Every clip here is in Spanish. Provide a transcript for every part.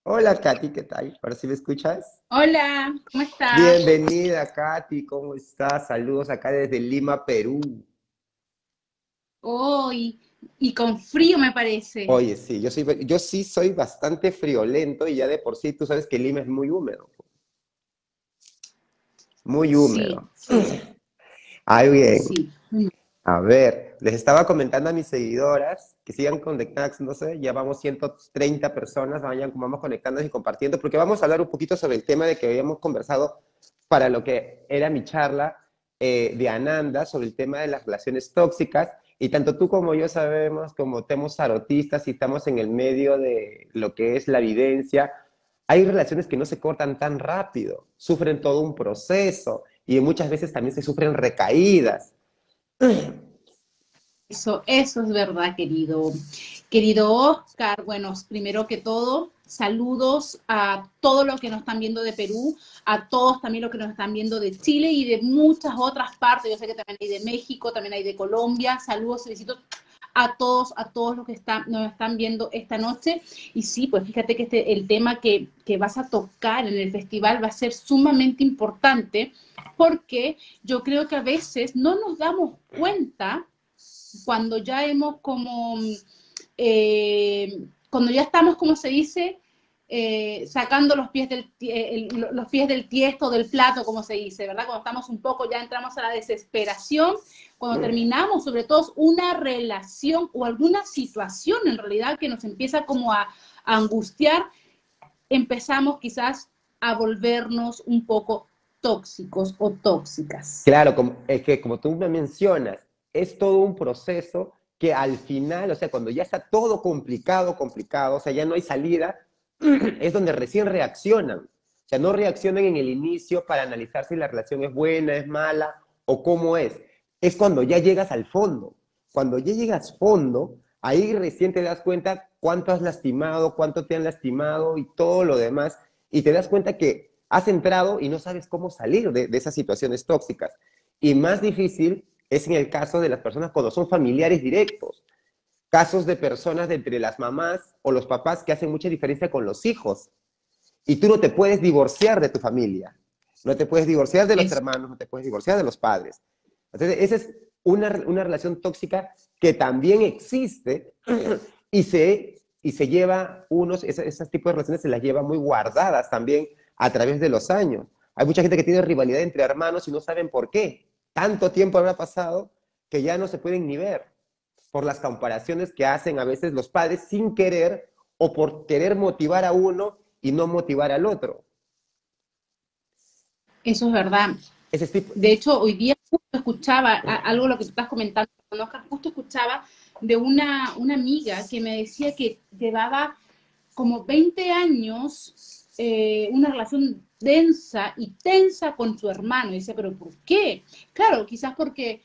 Hola, Katy, ¿qué tal? ¿Ahora sí me escuchas? Hola, ¿cómo estás? Bienvenida, Katy, ¿cómo estás? Saludos acá desde Lima, Perú. Hoy, y con frío me parece. Oye, sí, yo sí soy bastante friolento y ya de por sí tú sabes que Lima es muy húmedo, muy Sí, húmedo. sí, Ay, bien. sí. A ver, les estaba comentando a mis seguidoras que sigan conectándose, ya vamos 130 personas, vamos conectándose y compartiendo, porque vamos a hablar un poquito sobre el tema de que habíamos conversado para lo que era mi charla de Ananda sobre el tema de las relaciones tóxicas, y tanto tú como yo sabemos, como somos tarotistas y estamos en el medio de lo que es la vivencia, hay relaciones que no se cortan tan rápido, sufren todo un proceso y muchas veces también se sufren recaídas. Eso es verdad, querido. Querido Oscar, bueno, primero que todo, saludos a todos los que nos están viendo de Perú, a todos también los que nos están viendo de Chile y de muchas otras partes. Yo sé que también hay de México, también hay de Colombia. Saludos y besitos a todos los que nos están viendo esta noche. Y sí, pues fíjate que el tema que vas a tocar en el festival va a ser sumamente importante porque yo creo que a veces no nos damos cuenta cuando ya hemos como, cuando ya estamos, como se dice, sacando los pies del tiesto, del plato, como se dice, ¿verdad? Cuando estamos un poco, ya entramos a la desesperación, cuando terminamos, sobre todo, una relación o alguna situación en realidad que nos empieza como a angustiar, empezamos quizás a volvernos un poco tóxicos o tóxicas. Claro, es que como tú me mencionas, es todo un proceso que al final, o sea, cuando ya está todo complicado, complicado, o sea, ya no hay salida, es donde recién reaccionan. O sea, no reaccionan en el inicio para analizar si la relación es buena, es mala o cómo es. Es cuando ya llegas al fondo. Cuando ya llegas fondo, ahí recién te das cuenta cuánto has lastimado, cuánto te han lastimado y todo lo demás. Y te das cuenta que has entrado y no sabes cómo salir de esas situaciones tóxicas. Y más difícil es en el caso de las personas cuando son familiares directos. Casos de personas de entre las mamás o los papás que hacen mucha diferencia con los hijos. Y tú no te puedes divorciar de tu familia. No te puedes divorciar de los Eso. hermanos, no te puedes divorciar de los padres. Entonces, esa es una relación tóxica que también existe y se lleva esos tipos de relaciones se las lleva muy guardadas también a través de los años. Hay mucha gente que tiene rivalidad entre hermanos y no saben por qué. Tanto tiempo habrá pasado que ya no se pueden ni ver por las comparaciones que hacen a veces los padres sin querer o por querer motivar a uno y no motivar al otro. Eso es verdad. Ese tipo, De hecho, hoy día justo escuchaba algo de lo que tú estás comentando, Oscar, justo escuchaba de una amiga que me decía que llevaba como 20 años una relación densa y tensa con su hermano. Y dice, pero ¿por qué? Claro, quizás porque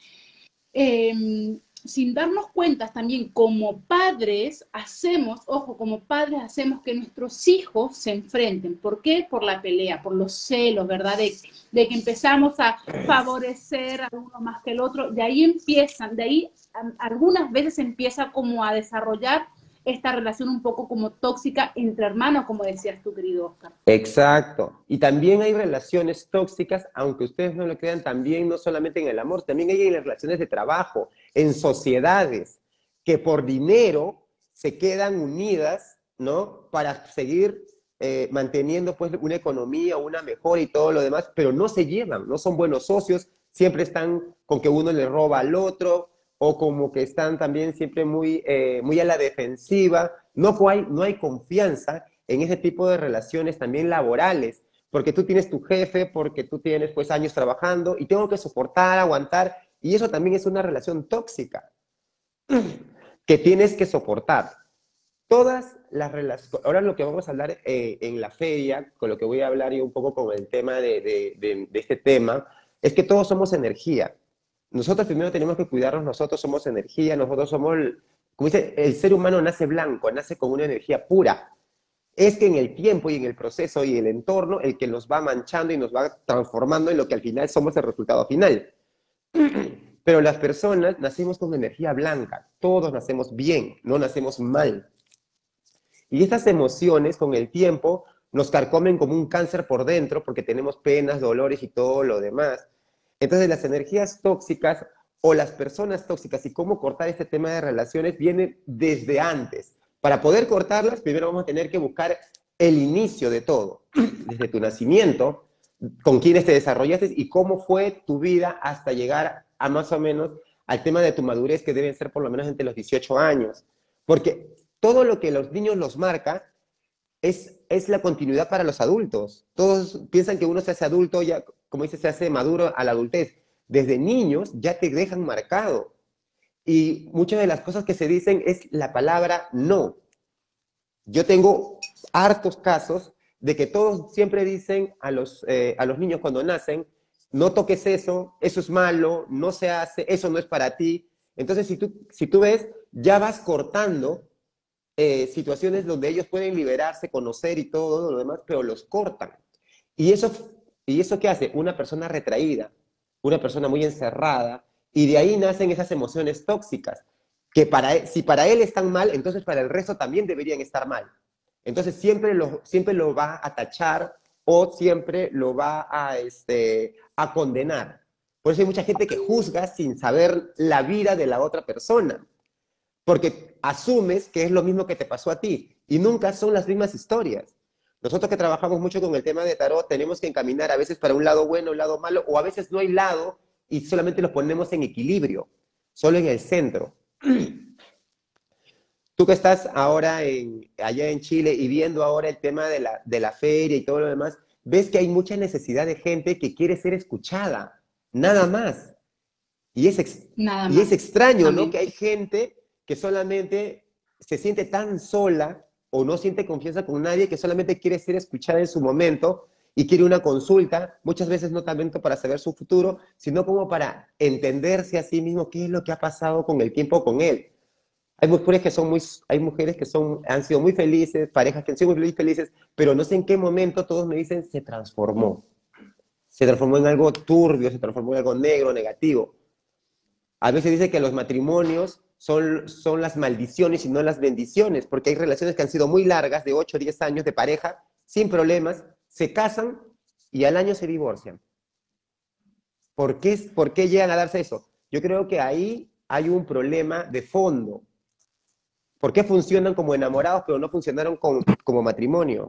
sin darnos cuenta también como padres hacemos, ojo, como padres hacemos que nuestros hijos se enfrenten. ¿Por qué? Por la pelea, por los celos, ¿verdad? De que empezamos a favorecer a uno más que el otro. De ahí empiezan, de ahí algunas veces empieza como a desarrollar esta relación un poco como tóxica entre hermanos, como decías tú, querido Oscar. exacto. Y también hay relaciones tóxicas, aunque ustedes no lo crean, también no solamente en el amor, también hay en las relaciones de trabajo, en sociedades, que por dinero se quedan unidas, ¿no? Para seguir manteniendo pues una economía, una mejora y todo lo demás, pero no se llevan, no son buenos socios, siempre están con que uno le roba al otro o como que están también siempre muy a la defensiva. No hay confianza en ese tipo de relaciones también laborales, porque tú tienes tu jefe, porque tú tienes pues años trabajando y tengo que soportar, aguantar, y eso también es una relación tóxica que tienes que soportar. Todas las relaciones, ahora lo que vamos a hablar en la feria, con lo que voy a hablar yo un poco con el tema de este tema, es que todos somos energía. Nosotros primero tenemos que cuidarnos, nosotros somos energía, nosotros somos, como dice, el ser humano nace blanco, nace con una energía pura. Es que en el tiempo y en el proceso y el entorno, el que nos va manchando y nos va transformando en lo que al final somos el resultado final. Pero las personas nacemos con energía blanca, todos nacemos bien, no nacemos mal. Y estas emociones con el tiempo nos carcomen como un cáncer por dentro porque tenemos penas, dolores y todo lo demás. Entonces las energías tóxicas o las personas tóxicas y cómo cortar este tema de relaciones viene desde antes. Para poder cortarlas, primero vamos a tener que buscar el inicio de todo, desde tu nacimiento, con quiénes te desarrollaste y cómo fue tu vida hasta llegar a más o menos al tema de tu madurez, que deben ser por lo menos entre los 18 años. Porque todo lo que los niños los marca es la continuidad para los adultos. Todos piensan que uno se hace adulto, ya, como dice, se hace maduro a la adultez. Desde niños ya te dejan marcado. Y muchas de las cosas que se dicen es la palabra no. Yo tengo hartos casos de que todos siempre dicen a los niños cuando nacen, no toques eso es malo, no se hace, eso no es para ti. Entonces, si tú ves, ya vas cortando situaciones donde ellos pueden liberarse, conocer y todo lo demás, pero los cortan. ¿Y y eso qué hace? Una persona retraída, una persona muy encerrada, y de ahí nacen esas emociones tóxicas, que si para él están mal, entonces para el resto también deberían estar mal. Entonces siempre lo va a tachar o siempre lo va a condenar. Por eso hay mucha gente que juzga sin saber la vida de la otra persona, porque asumes que es lo mismo que te pasó a ti y nunca son las mismas historias. Nosotros que trabajamos mucho con el tema de tarot tenemos que encaminar a veces para un lado bueno, un lado malo, o a veces no hay lado y solamente los ponemos en equilibrio, solo en el centro. Tú que estás ahora allá en Chile y viendo ahora el tema de la feria y todo lo demás, ves que hay mucha necesidad de gente que quiere ser escuchada, nada más. Nada Y es más. extraño, ¿no? Amén. Que hay gente que solamente se siente tan sola o no siente confianza con nadie, que solamente quiere ser escuchada en su momento y quiere una consulta, muchas veces no tanto para saber su futuro, sino como para entenderse a sí mismo qué es lo que ha pasado con el tiempo con él. Hay mujeres que han sido muy felices, parejas que han sido muy felices, pero no sé en qué momento todos me dicen se transformó. Se transformó en algo turbio, se transformó en algo negro, negativo. A veces dice que los matrimonios son las maldiciones y no las bendiciones, porque hay relaciones que han sido muy largas, de 8 o 10 años de pareja, sin problemas, se casan y al año se divorcian. ¿Por qué llegan a darse eso? Yo creo que ahí hay un problema de fondo. ¿Por qué funcionan como enamorados pero no funcionaron como matrimonio?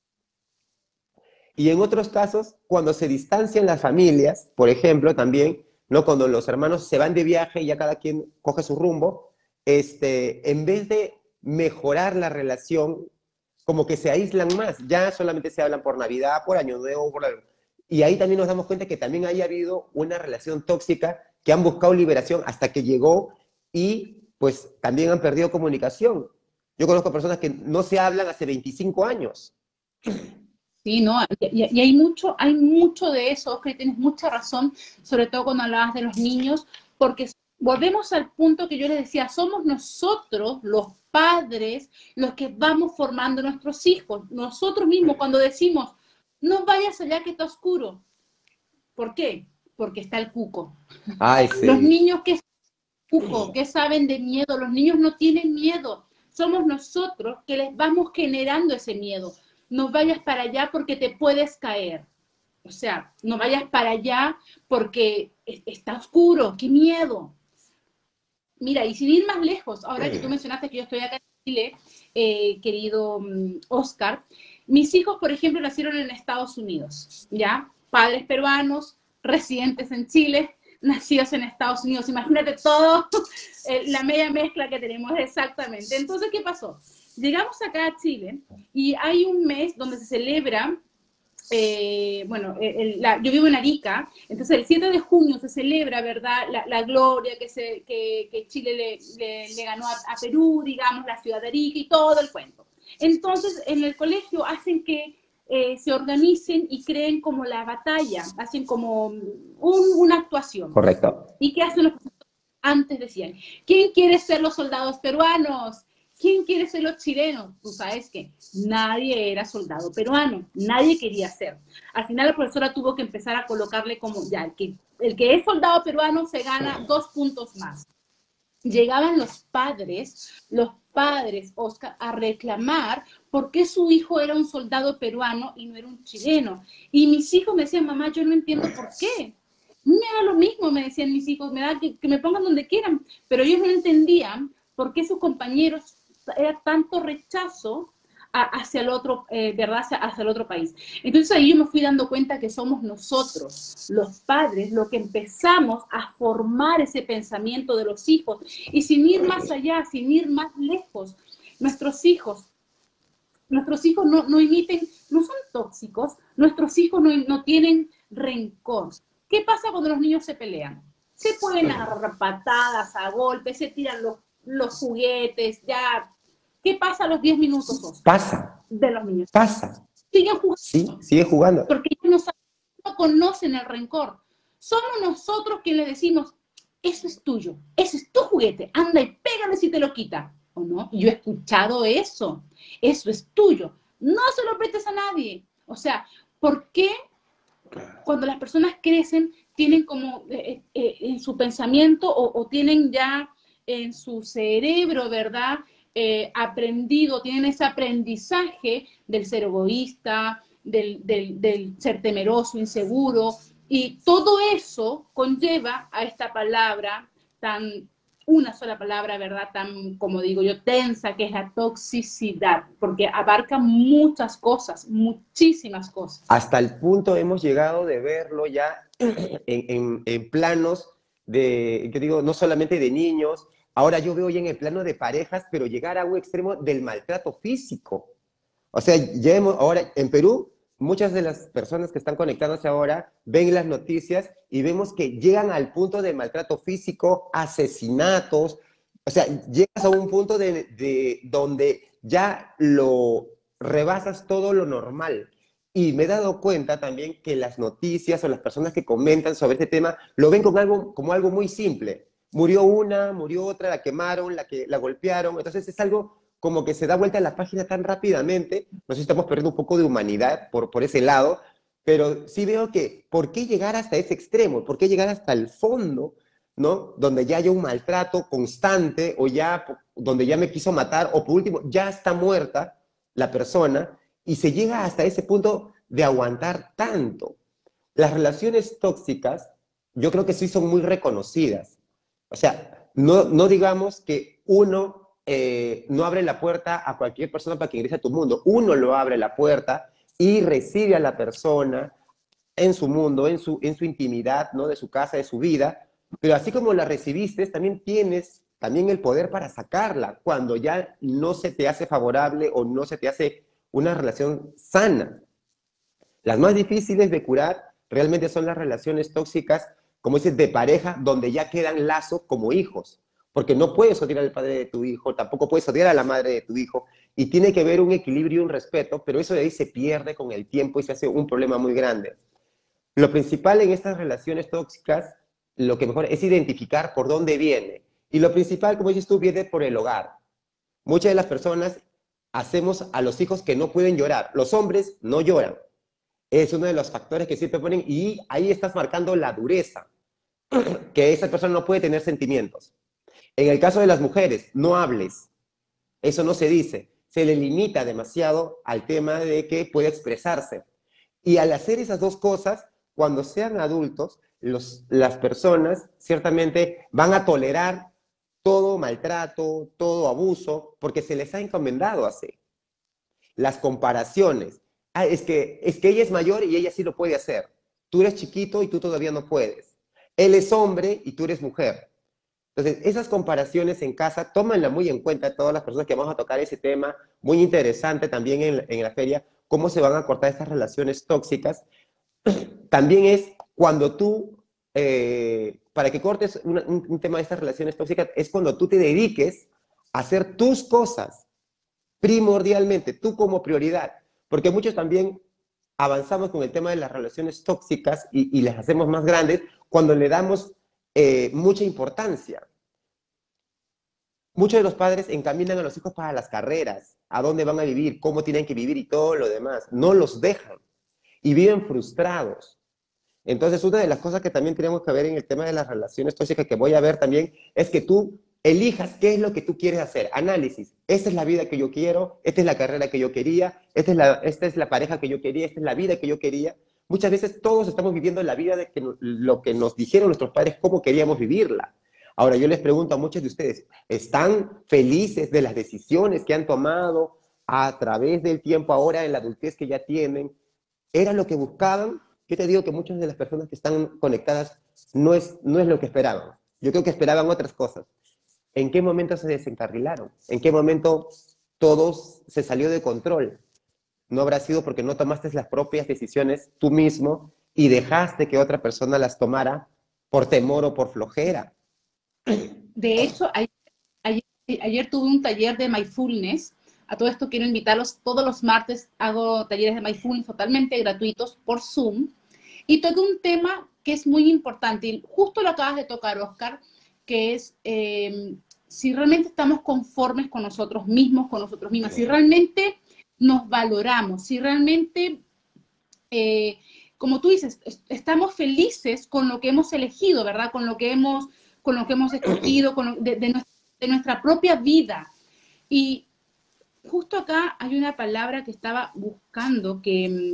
Y en otros casos, cuando se distancian las familias, por ejemplo, también, ¿no? Cuando los hermanos se van de viaje y ya cada quien coge su rumbo, en vez de mejorar la relación, como que se aíslan más, ya solamente se hablan por Navidad, por Año Nuevo, y ahí también nos damos cuenta que también haya habido una relación tóxica que han buscado liberación hasta que llegó y pues también han perdido comunicación. Yo conozco personas que no se hablan hace 25 años. Sí, no, y hay mucho de eso, Oscar, y tienes mucha razón, sobre todo cuando hablabas de los niños, porque volvemos al punto que yo les decía, somos nosotros, los padres, los que vamos formando nuestros hijos. Nosotros mismos, cuando decimos, no vayas allá que está oscuro. ¿Por qué? Porque está el cuco. Ay, Los sí. niños que cuco, que saben de miedo, los niños no tienen miedo. Somos nosotros que les vamos generando ese miedo. No vayas para allá porque te puedes caer. O sea, no vayas para allá porque está oscuro, qué miedo. Mira, y sin ir más lejos, ahora que tú mencionaste que yo estoy acá en Chile, querido Oscar, mis hijos, por ejemplo, nacieron en Estados Unidos, ¿ya? Padres peruanos, residentes en Chile, nacidos en Estados Unidos. Imagínate todo, la media mezcla que tenemos exactamente. Entonces, ¿qué pasó? Llegamos acá a Chile y hay un mes donde se celebra yo vivo en Arica, entonces el 7 de junio se celebra, ¿verdad?, la gloria que Chile le ganó a Perú, digamos, la ciudad de Arica y todo el cuento. Entonces, en el colegio hacen que se organicen y creen como la batalla, hacen como una actuación. Correcto. ¿Y qué hacen los profesores? Antes decían, ¿quién quiere ser los soldados peruanos? ¿Quién quiere ser los chilenos? Tú sabes que nadie era soldado peruano, nadie quería ser. Al final la profesora tuvo que empezar a colocarle como, ya, el que es soldado peruano se gana 2 puntos más. llegaban los padres, Oscar, a reclamar por qué su hijo era un soldado peruano y no era un chileno. Y mis hijos me decían, mamá, yo no entiendo por qué. Me da lo mismo, me decían mis hijos, me da que me pongan donde quieran, pero ellos no entendían por qué sus compañeros era tanto rechazo hacia el otro, ¿verdad? Hacia el otro país. Entonces ahí yo me fui dando cuenta que somos nosotros, los padres, los que empezamos a formar ese pensamiento de los hijos. Y sin ir más allá, sin ir más lejos, nuestros hijos no imiten, no son tóxicos, nuestros hijos no tienen rencor. ¿Qué pasa cuando los niños se pelean? Se pueden agarrar patadas, a golpes, se tiran los juguetes, ya. ¿Qué pasa a los 10 minutos, Oscar, Pasa, de los niños? pasa. Siguen jugando. Sí, sigue jugando. Porque ellos no conocen el rencor. Somos nosotros quienes le decimos, eso es tuyo, ese es tu juguete, anda y pégale si te lo quita. ¿O no? Yo he escuchado eso es tuyo, no se lo prestes a nadie. O sea, ¿por qué cuando las personas crecen tienen como en su pensamiento o tienen ya en su cerebro, ¿verdad? Aprendido, tienen ese aprendizaje del ser egoísta, del ser temeroso, inseguro, y todo eso conlleva a esta palabra tan, una sola palabra, ¿verdad? Tan, como digo yo, tensa, que es la toxicidad, porque abarca muchas cosas, muchísimas cosas. Hasta el punto hemos llegado de verlo ya en planos de, yo digo, no solamente de niños, ahora yo veo ya en el plano de parejas, pero llegar a un extremo del maltrato físico. O sea, ya hemos, ahora en Perú, muchas de las personas que están conectándose ahora ven las noticias y vemos que llegan al punto de maltrato físico, asesinatos. O sea, llegas a un punto de donde ya lo rebasas todo lo normal. Y me he dado cuenta también que las noticias o las personas que comentan sobre este tema lo ven como algo muy simple. Murió una, murió otra, la quemaron, la golpearon. Entonces es algo como que se da vuelta a la página tan rápidamente. No sé si estamos perdiendo un poco de humanidad por ese lado, pero sí veo que, ¿por qué llegar hasta ese extremo? ¿Por qué llegar hasta el fondo, ¿no? Donde ya haya un maltrato constante o ya, donde ya me quiso matar o por último, ya está muerta la persona y se llega hasta ese punto de aguantar tanto. Las relaciones tóxicas, yo creo que sí son muy reconocidas. O sea, no digamos que uno no abre la puerta a cualquier persona para que ingrese a tu mundo. Uno lo abre la puerta y recibe a la persona en su mundo, en su intimidad, ¿no? De su casa, de su vida. Pero así como la recibiste, también tienes también el poder para sacarla cuando ya no se te hace favorable o no se te hace una relación sana. Las más difíciles de curar realmente son las relaciones tóxicas, como dices, de pareja, donde ya quedan lazos como hijos. Porque no puedes odiar al padre de tu hijo, tampoco puedes odiar a la madre de tu hijo, y tiene que haber un equilibrio y un respeto, pero eso de ahí se pierde con el tiempo y se hace un problema muy grande. Lo principal en estas relaciones tóxicas, lo que mejor es identificar por dónde viene. Y lo principal, como dices tú, viene por el hogar. Muchas de las personas hacemos a los hijos que no pueden llorar. Los hombres no lloran. Es uno de los factores que siempre ponen y ahí estás marcando la dureza, que esa persona no puede tener sentimientos. En el caso de las mujeres, no hables. Eso no se dice. Se le limita demasiado al tema de que puede expresarse. Y al hacer esas dos cosas, cuando sean adultos, las personas ciertamente van a tolerar todo maltrato, todo abuso, porque se les ha encomendado así. Las comparaciones. Ah, es que ella es mayor y ella sí lo puede hacer. Tú eres chiquito y tú todavía no puedes. Él es hombre y tú eres mujer. Entonces, esas comparaciones en casa, tómenla muy en cuenta todas las personas que vamos a tocar ese tema, muy interesante también en la feria, cómo se van a cortar estas relaciones tóxicas. También es cuando tú, para que cortes un tema de estas relaciones tóxicas, es cuando tú te dediques a hacer tus cosas, primordialmente, tú como prioridad. Porque muchos también avanzamos con el tema de las relaciones tóxicas y las hacemos más grandes cuando le damos mucha importancia. Muchos de los padres encaminan a los hijos para las carreras, a dónde van a vivir, cómo tienen que vivir y todo lo demás. No los dejan y viven frustrados. Entonces, una de las cosas que también tenemos que ver en el tema de las relaciones tóxicas, que voy a ver también, es que tú elijas qué es lo que tú quieres hacer. Análisis. Esta es la vida que yo quiero, esta es la carrera que yo quería, esta es la pareja que yo quería, esta es la vida que yo quería. Muchas veces todos estamos viviendo la vida de lo que nos dijeron nuestros padres, cómo queríamos vivirla. Ahora, yo les pregunto a muchos de ustedes, ¿están felices de las decisiones que han tomado a través del tiempo ahora en la adultez que ya tienen? ¿Era lo que buscaban? Yo te digo que muchas de las personas que están conectadas no es lo que esperaban. Yo creo que esperaban otras cosas. ¿En qué momento se desencarrilaron? ¿En qué momento todo se salió de control? No habrá sido porque no tomaste las propias decisiones tú mismo y dejaste que otra persona las tomara por temor o por flojera. De hecho, ayer tuve un taller de mindfulness. A todo esto quiero invitarlos. Todos los martes hago talleres de mindfulness totalmente gratuitos por Zoom. Y toqué un tema que es muy importante. Y justo lo acabas de tocar, Oscar, que es si realmente estamos conformes con nosotros mismos, con nosotros mismas, si realmente nos valoramos, si realmente, como tú dices, estamos felices con lo que hemos elegido, ¿verdad? Con lo que hemos escogido, de nuestra propia vida. Y justo acá hay una palabra que estaba buscando que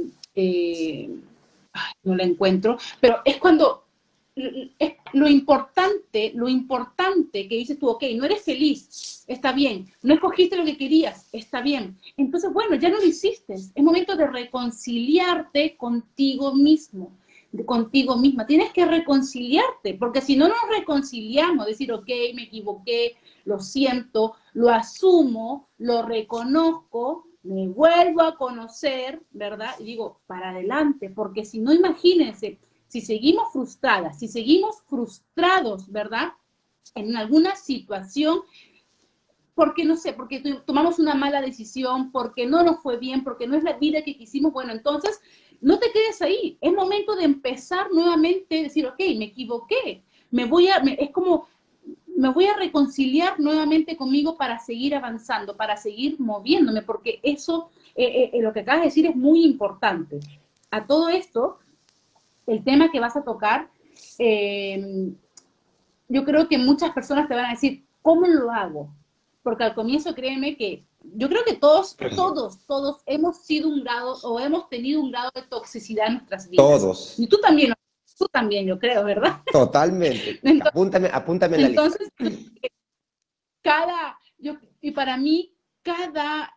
no la encuentro, pero es cuando es lo importante que dices tú, ok, no eres feliz, está bien, no escogiste lo que querías, está bien, entonces bueno, ya no lo hiciste, es momento de reconciliarte contigo mismo, contigo misma, tienes que reconciliarte, porque si no nos reconciliamos, decir, ok, me equivoqué, lo siento, lo asumo, lo reconozco, me vuelvo a conocer, ¿verdad? Y digo, para adelante, porque si no, imagínense, si seguimos frustradas, si seguimos frustrados, ¿verdad? En alguna situación, porque no sé, porque tomamos una mala decisión, porque no nos fue bien, porque no es la vida que quisimos, bueno, entonces no te quedes ahí. Es momento de empezar nuevamente, decir, ok, me equivoqué, es como me voy a reconciliar nuevamente conmigo para seguir avanzando, para seguir moviéndome, porque eso, lo que acabas de decir es muy importante. A todo esto, el tema que vas a tocar, yo creo que muchas personas te van a decir, ¿cómo lo hago? Porque al comienzo, créeme que yo creo que todos hemos sido un grado o hemos tenido un grado de toxicidad en nuestras vidas. Todos. Y tú también, yo creo, ¿verdad? Totalmente. Apúntame en la lista. Entonces, y para mí, cada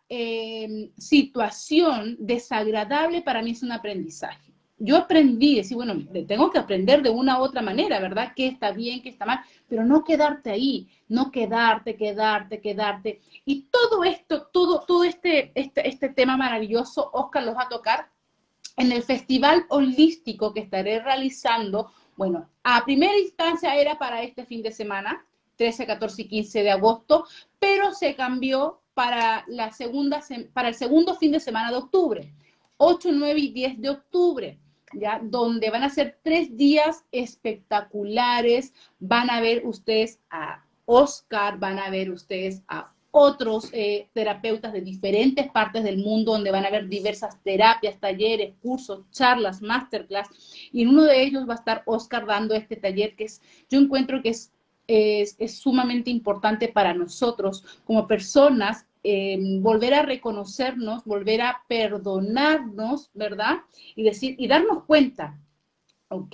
situación desagradable para mí es un aprendizaje. Yo aprendí, decir, bueno, tengo que aprender de una u otra manera, ¿verdad? ¿Qué está bien, qué está mal? Pero no quedarte ahí, no quedarte. Y todo esto, todo este tema maravilloso, Oscar los va a tocar en el Festival Holístico que estaré realizando. Bueno, a primera instancia era para este fin de semana, 13, 14 y 15 de agosto, pero se cambió para el segundo fin de semana de octubre, 8, 9 y 10 de octubre, ¿ya? Donde van a ser 3 días espectaculares, van a ver ustedes a Oscar, van a ver ustedes a otros terapeutas de diferentes partes del mundo, donde van a haber diversas terapias, talleres, cursos, charlas, masterclass, y en uno de ellos va a estar Oscar dando este taller yo encuentro que es sumamente importante para nosotros como personas, volver a reconocernos, volver a perdonarnos, ¿verdad? Y darnos cuenta, ¿ok?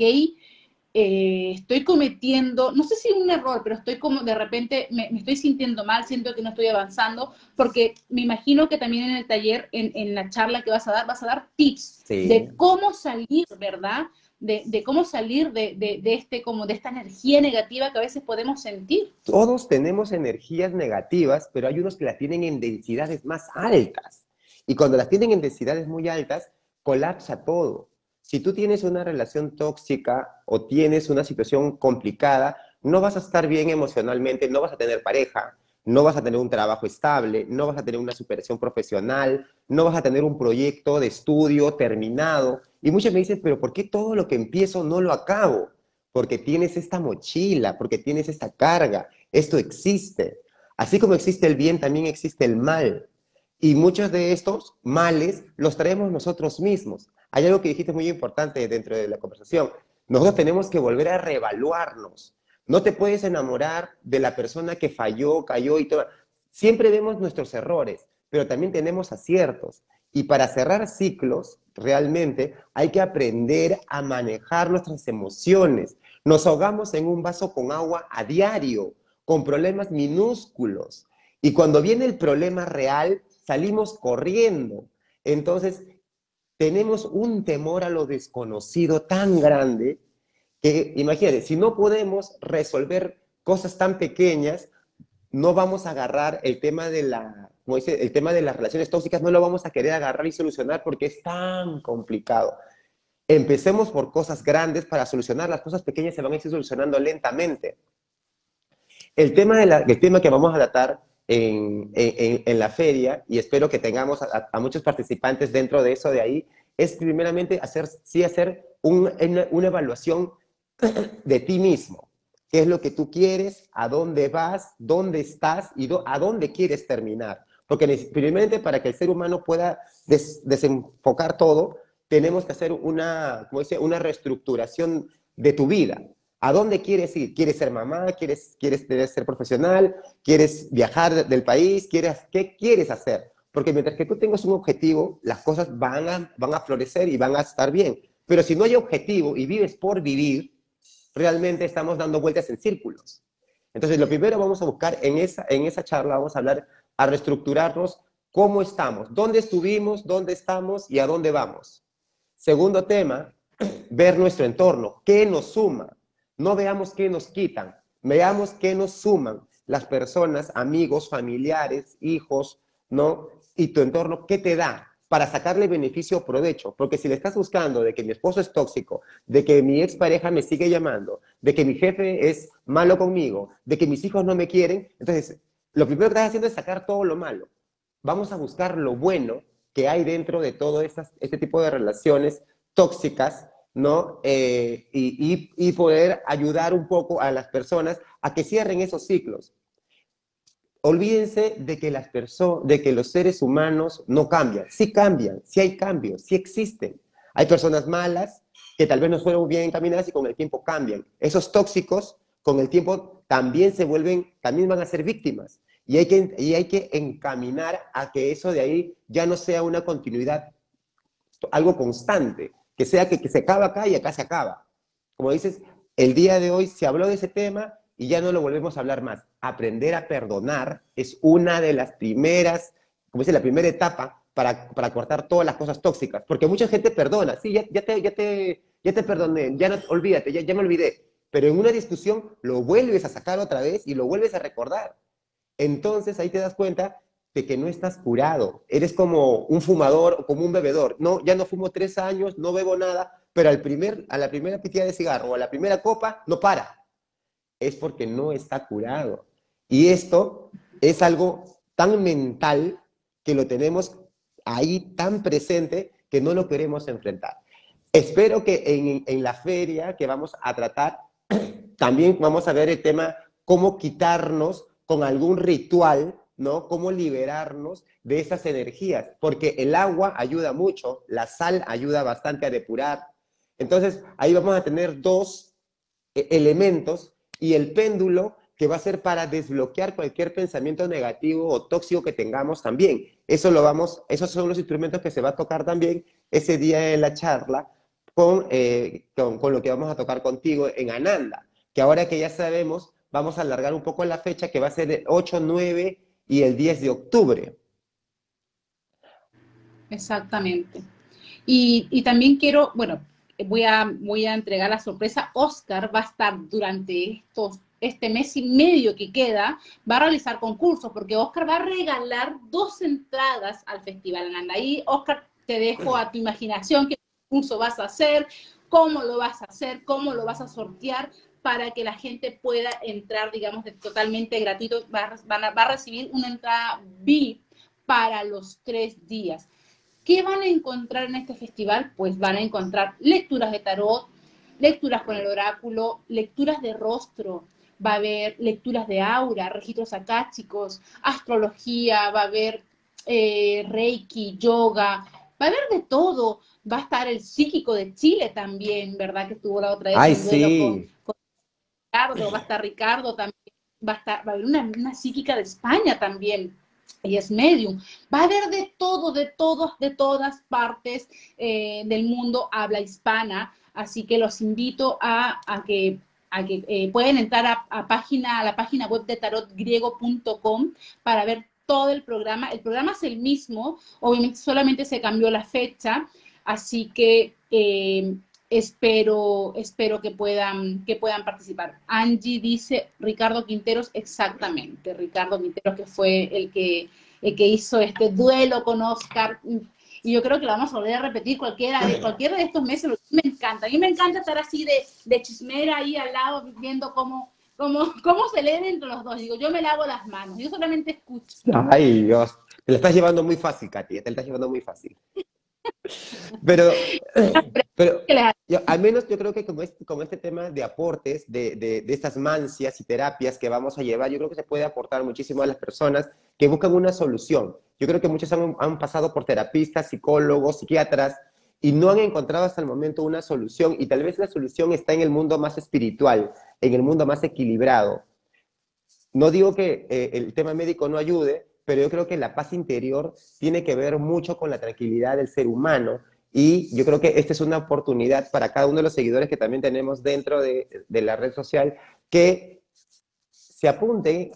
Estoy cometiendo, no sé si un error, pero estoy como de repente me estoy sintiendo mal, siento que no estoy avanzando, porque me imagino que también en el taller, en la charla que vas a dar tips de cómo salir, ¿verdad? De cómo salir de esta energía negativa que a veces podemos sentir. Todos tenemos energías negativas, pero hay unos que las tienen en densidades más altas. Y cuando las tienen en densidades muy altas, colapsa todo. Si tú tienes una relación tóxica o tienes una situación complicada, no vas a estar bien emocionalmente, no vas a tener pareja, no vas a tener un trabajo estable, no vas a tener una superación profesional, no vas a tener un proyecto de estudio terminado. Y muchos me dicen, pero ¿por qué todo lo que empiezo no lo acabo? Porque tienes esta mochila, porque tienes esta carga. Esto existe. Así como existe el bien, también existe el mal. Y muchos de estos males los traemos nosotros mismos. Hay algo que dijiste muy importante dentro de la conversación. Nosotros tenemos que volver a reevaluarnos. No te puedes enamorar de la persona que falló, cayó y todo. Siempre vemos nuestros errores, pero también tenemos aciertos. Y para cerrar ciclos, realmente hay que aprender a manejar nuestras emociones. Nos ahogamos en un vaso con agua a diario, con problemas minúsculos. Y cuando viene el problema real, salimos corriendo. Entonces, tenemos un temor a lo desconocido tan grande que, imagínate, si no podemos resolver cosas tan pequeñas, no vamos a agarrar el tema de como dice, el tema de las relaciones tóxicas, no lo vamos a querer agarrar y solucionar porque es tan complicado. Empecemos por cosas grandes para solucionar, las cosas pequeñas se van a ir solucionando lentamente. El tema que vamos a tratar en la feria, y espero que tengamos a muchos participantes dentro de eso de ahí, es primeramente hacer una evaluación de ti mismo. ¿Qué es lo que tú quieres? ¿A dónde vas? ¿Dónde estás? ¿Y a dónde quieres terminar? Porque primeramente para que el ser humano pueda desenfocar todo, tenemos que hacer como dice, una reestructuración de tu vida. ¿A dónde quieres ir? ¿Quieres ser mamá? ¿Quieres ser profesional? ¿Quieres viajar del país? ¿Qué quieres hacer? Porque mientras que tú tengas un objetivo, las cosas van a florecer y van a estar bien. Pero si no hay objetivo y vives por vivir, realmente estamos dando vueltas en círculos. Entonces, lo primero vamos a buscar en esa charla, vamos a hablar, a reestructurarnos cómo estamos, dónde estuvimos, dónde estamos y a dónde vamos. Segundo tema, ver nuestro entorno, qué nos suma. No veamos qué nos quitan, veamos qué nos suman las personas, amigos, familiares, hijos, ¿no? Y tu entorno, ¿qué te da? Para sacarle beneficio o provecho. Porque si le estás buscando de que mi esposo es tóxico, de que mi expareja me sigue llamando, de que mi jefe es malo conmigo, de que mis hijos no me quieren, entonces lo primero que estás haciendo es sacar todo lo malo. Vamos a buscar lo bueno que hay dentro de todo este tipo de relaciones tóxicas, ¿no? Y poder ayudar un poco a las personas a que cierren esos ciclos. Olvídense de que los seres humanos no cambian, sí hay cambios, sí existen. Hay personas malas que tal vez no fueron bien encaminadas y con el tiempo cambian. Esos tóxicos con el tiempo también van a ser víctimas. Y hay que encaminar a que eso de ahí ya no sea una continuidad, algo constante, que sea que se acaba acá y acá se acaba. Como dices, el día de hoy se habló de ese tema y ya no lo volvemos a hablar más. Aprender a perdonar es una de las primeras, como dice, la primera etapa para cortar todas las cosas tóxicas. Porque mucha gente perdona, sí, ya te perdoné, ya no, olvídate, ya me olvidé. Pero en una discusión lo vuelves a sacar otra vez y lo vuelves a recordar. Entonces ahí te das cuenta de que no estás curado. Eres como un fumador o como un bebedor. No, ya no fumo 3 años, no bebo nada, pero a la primera pitilla de cigarro o a la primera copa, no para. Es porque no está curado. Y esto es algo tan mental que lo tenemos ahí tan presente que no lo queremos enfrentar. Espero que en la feria que vamos a tratar, también vamos a ver el tema cómo quitarnos con algún ritual, ¿no? Cómo liberarnos de esas energías, porque el agua ayuda mucho, la sal ayuda bastante a depurar. Entonces, ahí vamos a tener dos elementos y el péndulo que va a ser para desbloquear cualquier pensamiento negativo o tóxico que tengamos también. Esos son los instrumentos que se va a tocar también ese día de la charla con lo que vamos a tocar contigo en Ananda, que ahora que ya sabemos, vamos a alargar un poco la fecha que va a ser el 8, 9 y el 10 de octubre. Exactamente. Y también quiero, bueno, voy a entregar la sorpresa. Oscar va a estar durante este mes y medio que queda, va a realizar concursos, porque Oscar va a regalar 2 entradas al Festival Ananda. Ahí, Oscar, te dejo a tu imaginación qué concurso vas a hacer, cómo lo vas a hacer, cómo lo vas a sortear, para que la gente pueda entrar, digamos, totalmente gratuito. Va a recibir una entrada VIP para los 3 días. ¿Qué van a encontrar en este festival? Pues van a encontrar lecturas de tarot, lecturas con el oráculo, lecturas de rostro, va a haber lecturas de aura, registros akáshicos, astrología, va a haber reiki, yoga, va a haber de todo. Va a estar el psíquico de Chile también, ¿verdad? Que estuvo la otra vez Ay, en duelo sí. Va a estar Ricardo también, va a haber una psíquica de España también, y es medium. Va a haber de todo, de todos, de todas partes del mundo habla hispana, así que los invito a que pueden entrar a la página web de tarotgriego.com para ver todo el programa. El programa es el mismo, obviamente solamente se cambió la fecha, así que espero que puedan participar. Angie dice Ricardo Quinteros, exactamente, Ricardo Quinteros, que fue el que hizo este duelo con Oscar, y yo creo que lo vamos a volver a repetir cualquiera de estos meses. Me encanta, a mí me encanta estar así de chismera ahí al lado, viendo cómo se leen entre los dos. Digo, yo me lavo las manos, yo solamente escucho. Ay, Dios, te la estás llevando muy fácil, Katy, te la estás llevando muy fácil. Pero, pero al menos yo creo que como este tema de aportes, de estas mancias y terapias que vamos a llevar, yo creo que se puede aportar muchísimo a las personas que buscan una solución. Yo creo que muchos han pasado por terapistas, psicólogos, psiquiatras, y no han encontrado hasta el momento una solución, y tal vez la solución está en el mundo más espiritual, en el mundo más equilibrado. No digo que el tema médico no ayude, pero yo creo que la paz interior tiene que ver mucho con la tranquilidad del ser humano, y yo creo que esta es una oportunidad para cada uno de los seguidores que también tenemos dentro de la red social, que se apunten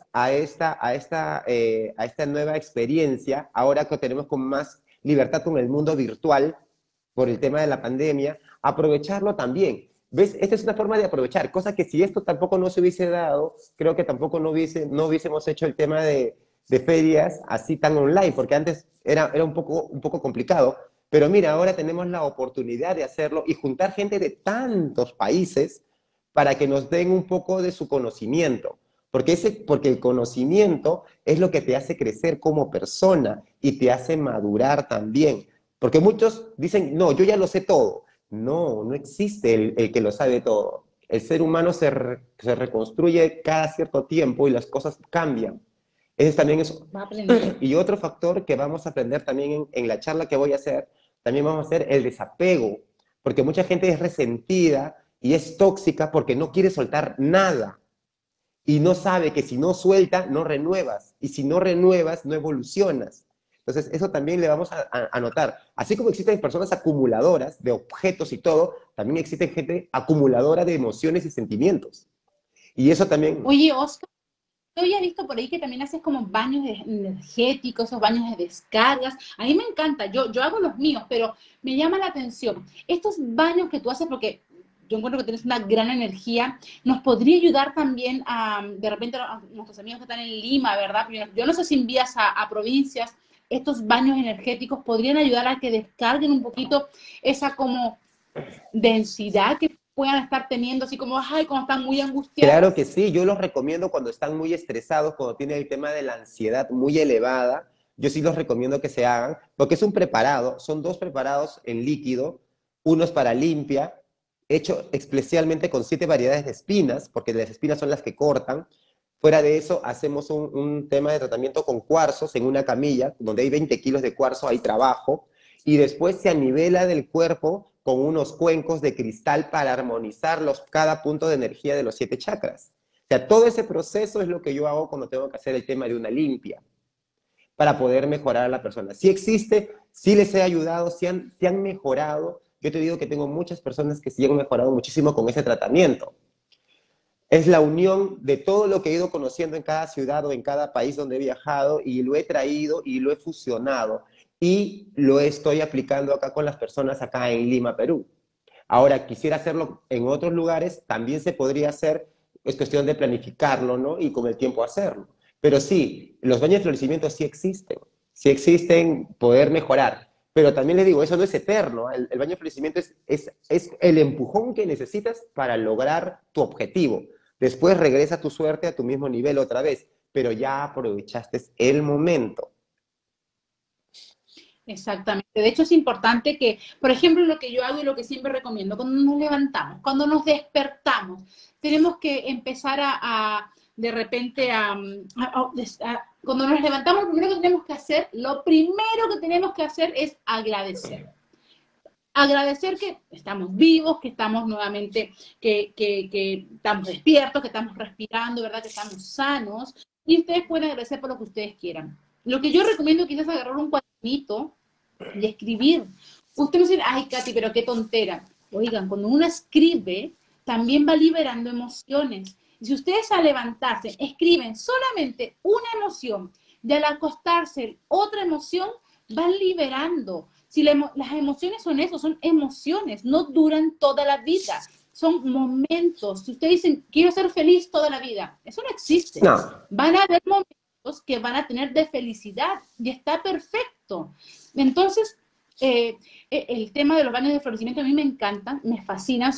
a esta nueva experiencia, ahora que tenemos con más libertad con el mundo virtual por el tema de la pandemia, aprovecharlo también. ¿Ves? Esta es una forma de aprovechar, cosa que si esto tampoco no se hubiese dado, creo que tampoco no hubiésemos hecho el tema de ferias así tan online, porque antes era un poco complicado. Pero mira, ahora tenemos la oportunidad de hacerlo y juntar gente de tantos países para que nos den un poco de su conocimiento. Porque el conocimiento es lo que te hace crecer como persona y te hace madurar también. Porque muchos dicen, no, yo ya lo sé todo. No, no existe el que lo sabe todo. El ser humano se reconstruye cada cierto tiempo y las cosas cambian. Ese también es... Va a aprender. Y otro factor que vamos a aprender también en la charla que voy a hacer, también vamos a hacer el desapego. Porque mucha gente es resentida y es tóxica porque no quiere soltar nada. Y no sabe que si no suelta, no renuevas. Y si no renuevas, no evolucionas. Entonces, eso también le vamos a notar. Así como existen personas acumuladoras de objetos y todo, también existe gente acumuladora de emociones y sentimientos. Y eso también... Oye, Oscar, yo había visto por ahí que también haces como baños energéticos, esos baños de descargas. A mí me encanta, yo hago los míos, pero me llama la atención. Estos baños que tú haces, porque yo encuentro que tienes una gran energía, nos podría ayudar también de repente, a nuestros amigos que están en Lima, ¿verdad? Yo no sé si envías a provincias, estos baños energéticos podrían ayudar a que descarguen un poquito esa como densidad que puedan estar teniendo, así como, ay, como están muy Claro angustiados. que sí, yo los recomiendo cuando están muy estresados, cuando tienen el tema de la ansiedad muy elevada, yo sí los recomiendo que se hagan, porque es un preparado, son dos preparados en líquido, uno es para limpia, hecho especialmente con 7 variedades de espinas, porque las espinas son las que cortan. Fuera de eso, hacemos un tema de tratamiento con cuarzos en una camilla, donde hay 20 kilos de cuarzo, hay trabajo, y después se anivela del cuerpo con unos cuencos de cristal para armonizar cada punto de energía de los 7 chakras. O sea, todo ese proceso es lo que yo hago cuando tengo que hacer el tema de una limpia, para poder mejorar a la persona. Si existe, si les he ayudado, si han mejorado. Yo te digo que tengo muchas personas que sí han mejorado muchísimo con ese tratamiento. Es la unión de todo lo que he ido conociendo en cada ciudad o en cada país donde he viajado, y lo he traído y lo he fusionado y lo estoy aplicando acá con las personas acá en Lima, Perú. Ahora, quisiera hacerlo en otros lugares, también se podría hacer, es cuestión de planificarlo, ¿no? Y con el tiempo hacerlo. Pero sí, los baños de florecimiento sí existen, poder mejorar. Pero también le digo, eso no es eterno. El baño de florecimiento es el empujón que necesitas para lograr tu objetivo. Después regresa tu suerte a tu mismo nivel otra vez, pero ya aprovechaste el momento. Exactamente. De hecho, es importante que, por ejemplo, lo que yo hago y lo que siempre recomiendo, cuando nos levantamos, cuando nos despertamos, tenemos que empezar de repente, cuando nos levantamos, lo primero que tenemos que hacer es agradecer. agradecer que estamos vivos, que estamos nuevamente, que estamos despiertos, que estamos respirando, ¿verdad? Que estamos sanos, y ustedes pueden agradecer por lo que ustedes quieran. Lo que yo recomiendo quizás es agarrar un cuadernito y escribir. Usted me dice, ay, Katy, pero qué tontera. Oigan, cuando uno escribe, también va liberando emociones. Y si ustedes al levantarse escriben solamente una emoción y al acostarse otra emoción, van liberando. Si las emociones son eso, son emociones, no duran toda la vida, son momentos. Si ustedes dicen, quiero ser feliz toda la vida, eso no existe. No. Van a haber momentos que van a tener de felicidad y está perfecto. Entonces, el tema de los baños de florecimiento a mí me encanta, me fascina,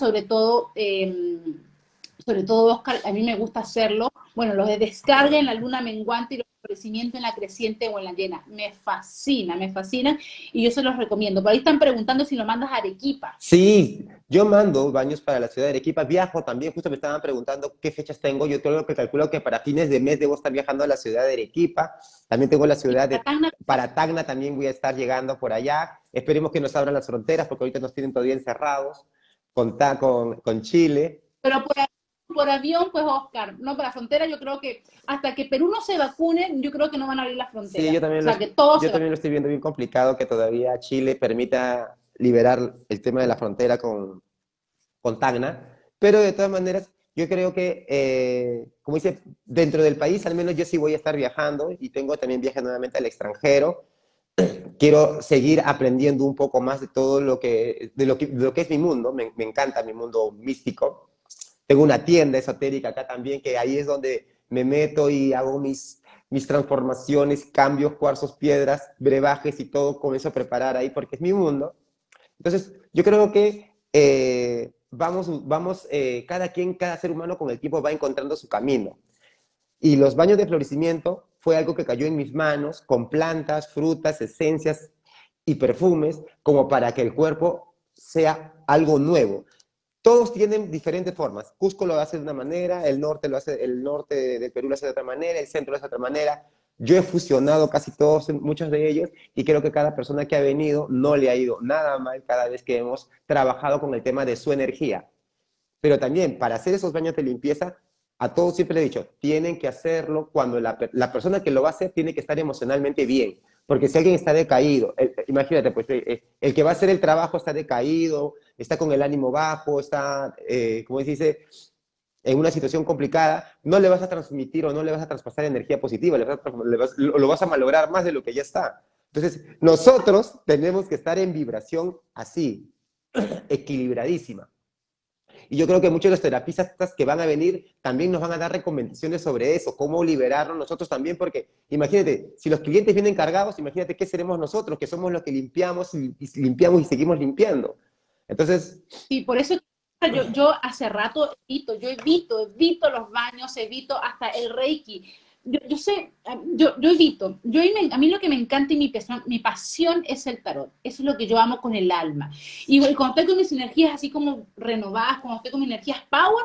sobre todo, Oscar, a mí me gusta hacerlo. Bueno, los de descarga en la luna menguante y los de florecimiento en la creciente o en la llena. Me fascina, y yo se los recomiendo. Por ahí están preguntando si lo mandas a Arequipa. Sí, yo mando baños para la ciudad de Arequipa, viajo también, justo me estaban preguntando qué fechas tengo, yo creo que calculo que para fines de mes debo estar viajando a la ciudad de Arequipa, también tengo la ciudad de para Tacna, también voy a estar llegando por allá, esperemos que nos abran las fronteras, porque ahorita nos tienen todavía encerrados con Chile. Pero por avión, pues Oscar, no, para la frontera yo creo que hasta que Perú no se vacune, yo creo que no van a abrir la frontera. Sí, yo también, o sea, que todo yo también lo estoy viendo bien complicado que todavía Chile permita liberar el tema de la frontera con Tacna, pero de todas maneras, yo creo que, como dice, dentro del país, al menos yo sí voy a estar viajando y tengo también viajes nuevamente al extranjero. Quiero seguir aprendiendo un poco más de todo lo que es mi mundo, me encanta mi mundo místico. Tengo una tienda esotérica acá también, que ahí es donde me meto y hago mis transformaciones, cambios, cuarzos, piedras, brebajes y todo, comienzo a preparar ahí porque es mi mundo. Entonces, yo creo que cada ser humano con el tiempo va encontrando su camino. Y los baños de florecimiento fue algo que cayó en mis manos con plantas, frutas, esencias y perfumes, como para que el cuerpo sea algo nuevo. Todos tienen diferentes formas. Cusco lo hace de una manera, el norte del Perú lo hace de otra manera, el centro lo hace de otra manera. Yo he fusionado casi todos, muchos de ellos, y creo que cada persona que ha venido no le ha ido nada mal cada vez que hemos trabajado con el tema de su energía. Pero también, para hacer esos baños de limpieza, a todos siempre le he dicho, tienen que hacerlo cuando la persona que lo va a hacer tiene que estar emocionalmente bien. Porque si alguien está decaído, imagínate, pues el que va a hacer el trabajo está decaído, está con el ánimo bajo, está, como se dice, en una situación complicada, no le vas a transmitir o no le vas a traspasar energía positiva, lo vas a malograr más de lo que ya está. Entonces, nosotros tenemos que estar en vibración así, equilibradísima. Y yo creo que muchos de los terapistas que van a venir también nos van a dar recomendaciones sobre eso, cómo liberarnos nosotros también, porque imagínate, si los clientes vienen cargados, imagínate qué seremos nosotros, que somos los que limpiamos y limpiamos y seguimos limpiando. Entonces... Sí, por eso yo hace rato evito los baños, evito hasta el Reiki. Yo sé, yo evito. A mí lo que me encanta y mi pasión es el tarot. Eso es lo que yo amo con el alma. Y cuando estoy con mis energías así como renovadas, cuando estoy con mis energías power,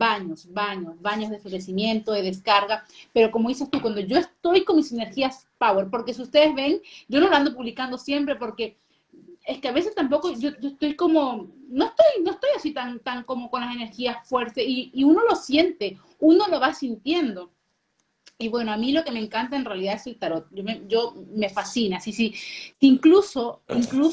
baños de florecimiento, de descarga. Pero como dices tú, cuando yo estoy con mis energías power, porque si ustedes ven, yo no lo ando publicando siempre porque es que a veces tampoco yo estoy como, no estoy así tan como con las energías fuertes y uno lo siente, uno lo va sintiendo. Y bueno, a mí lo que me encanta en realidad es el tarot. Yo me fascina. Sí. Incluso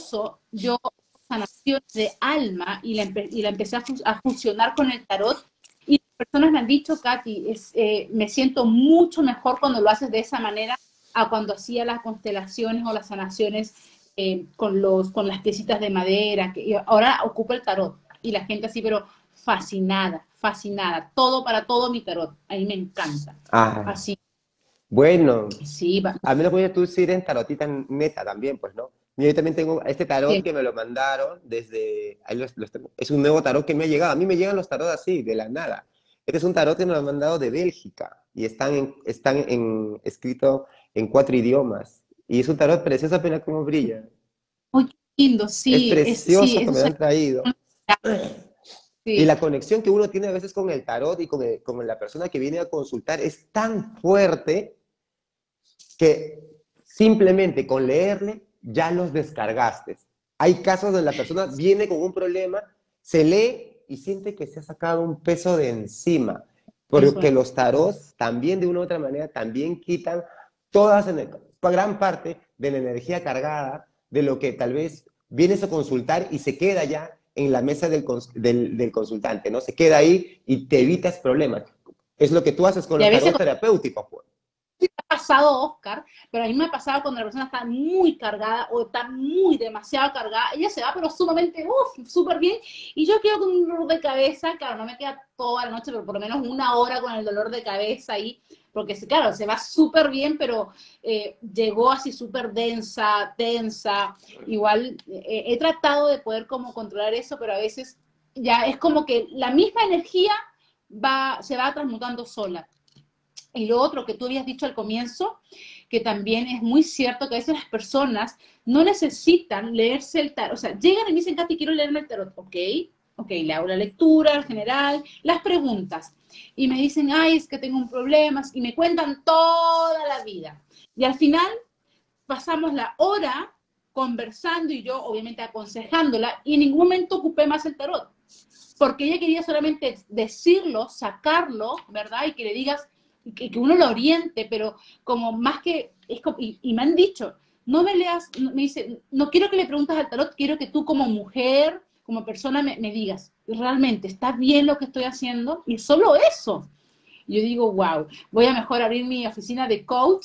yo sanaciones de alma y la empecé a fusionar con el tarot. Y las personas me han dicho, Katy, me siento mucho mejor cuando lo haces de esa manera a cuando hacía las constelaciones o las sanaciones con las piecitas de madera. Y ahora ocupo el tarot. Y la gente así, pero fascinada. Todo para todo mi tarot. A mí me encanta. Ah, Así. bueno, Sí, a mí lo puedes tú decir en tarotita neta también, pues, ¿no? Yo también tengo este tarot sí. que me lo mandaron desde, ahí tengo. Es un nuevo tarot que me ha llegado. A mí me llegan los tarot así, de la nada. Este es un tarot que me lo han mandado de Bélgica y escrito en 4 idiomas. Y es un tarot precioso, apenas como brilla. Muy lindo, Es sí, precioso que me lo eso han traído. Y sí. la conexión que uno tiene a veces con el tarot y con la persona que viene a consultar es tan fuerte que simplemente con leerle ya los descargaste. Hay casos donde la persona viene con un problema, se lee y siente que se ha sacado un peso de encima, Eso porque es. los tarots también de una u otra manera también quitan todas, gran parte de la energía cargada de lo que tal vez vienes a consultar y se queda ya en la mesa del consultante, ¿no? Se queda ahí y te evitas problemas. Es lo que tú haces con Y a los veces tarot terapéuticos, pues. ha pasado, Oscar, pero a mí me ha pasado cuando la persona está muy cargada o está muy demasiado cargada, ella se va pero sumamente, súper bien, y yo quedo con un dolor de cabeza, claro, no me queda toda la noche, pero por lo menos una hora con el dolor de cabeza ahí, porque claro, se va súper bien, pero llegó así súper densa, tensa, igual he tratado de poder como controlar eso, pero a veces ya es como que la misma energía se va transmutando sola. Y lo otro que tú habías dicho al comienzo, que también es muy cierto que a veces las personas no necesitan leerse el tarot. O sea, llegan y me dicen, Katy, quiero leerme el tarot. Ok, le hago la lectura en general, las preguntas. Y me dicen, ay, es que tengo un problema. Y me cuentan toda la vida. Y al final pasamos la hora conversando y yo, obviamente, aconsejándola. Y en ningún momento ocupé más el tarot. Porque ella quería solamente decirlo, sacarlo, ¿verdad? Y que le digas, que uno lo oriente, pero como más que, y me han dicho, no me leas, me dice, no quiero que le preguntes al tarot, quiero que tú como mujer, como persona me digas, realmente, ¿está bien lo que estoy haciendo? Y solo eso. Yo digo, wow, voy a mejor abrir mi oficina de coach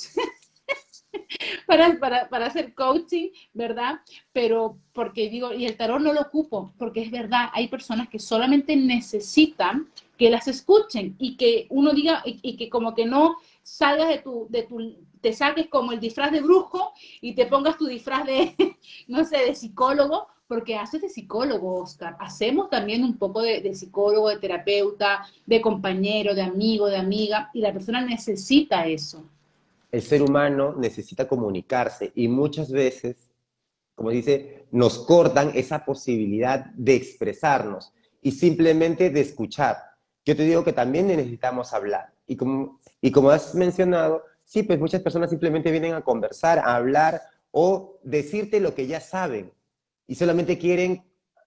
para hacer coaching, ¿verdad? Pero porque digo, y el tarot no lo ocupo, porque es verdad, hay personas que solamente necesitan que las escuchen y que uno diga, y que como que no salgas te saques como el disfraz de brujo y te pongas tu disfraz de, no sé, de psicólogo, porque haces de psicólogo, Oscar. Hacemos también un poco de psicólogo, de terapeuta, de compañero, de amigo, de amiga, y la persona necesita eso. El ser humano necesita comunicarse y muchas veces, como dice, nos cortan esa posibilidad de expresarnos y simplemente de escuchar. Yo te digo que también necesitamos hablar. Y como has mencionado, sí, pues muchas personas simplemente vienen a conversar, a hablar o decirte lo que ya saben y solamente quieren,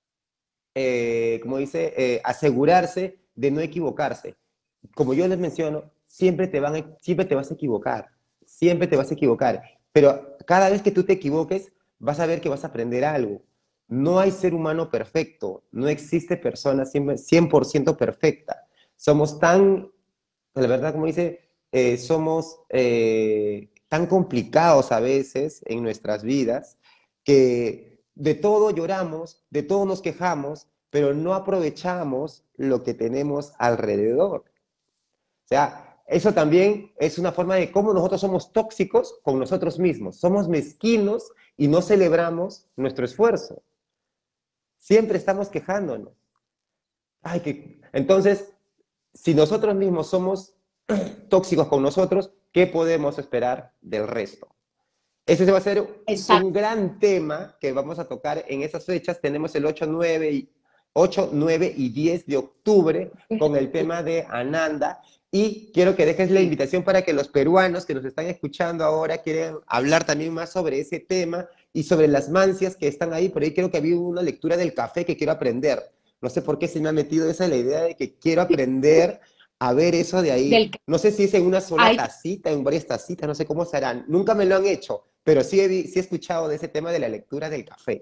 como dice, asegurarse de no equivocarse. Como yo les menciono, siempre te vas a equivocar, siempre te vas a equivocar, pero cada vez que tú te equivoques, vas a ver que vas a aprender algo. No hay ser humano perfecto, no existe persona 100% perfecta. Somos tan, la verdad, como dice, somos tan complicados a veces en nuestras vidas que de todo lloramos, de todo nos quejamos, pero no aprovechamos lo que tenemos alrededor. O sea, eso también es una forma de cómo nosotros somos tóxicos con nosotros mismos. Somos mezquinos y no celebramos nuestro esfuerzo. Siempre estamos quejándonos. Ay, Entonces, si nosotros mismos somos tóxicos con nosotros, ¿qué podemos esperar del resto? Ese va a ser un Exacto. gran tema que vamos a tocar en esas fechas. Tenemos el 8, 9 y 10 de octubre con el tema de Ananda. Y quiero que dejes la Sí. invitación para que los peruanos que nos están escuchando ahora quieren hablar también más sobre ese tema y sobre las mancias que están ahí. Por ahí creo que había una lectura del café que quiero aprender. No sé por qué se me ha metido esa la idea de que quiero aprender a ver eso de ahí. Del, No sé si es en una sola hay tacita, en varias tacitas, no sé cómo serán. Nunca me lo han hecho, pero sí he escuchado de ese tema de la lectura del café.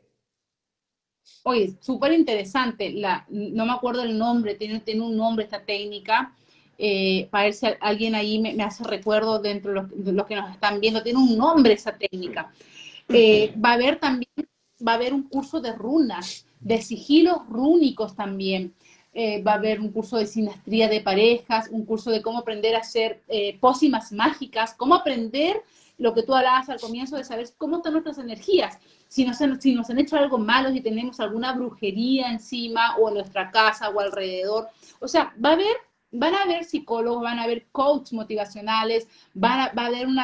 Oye, súper interesante. No me acuerdo el nombre, tiene un nombre esta técnica. Para ver si alguien ahí me hace recuerdo dentro de los que nos están viendo. Tiene un nombre esa técnica. Va a haber también, va a haber un curso de runas, de sigilos rúnicos también. Va a haber un curso de sinastría de parejas, un curso de cómo aprender a hacer pócimas mágicas, cómo aprender lo que tú hablabas al comienzo de saber cómo están nuestras energías. Si nos han hecho algo malo, si tenemos alguna brujería encima o en nuestra casa o alrededor. O sea, van a haber psicólogos, van a haber coaches motivacionales, va a haber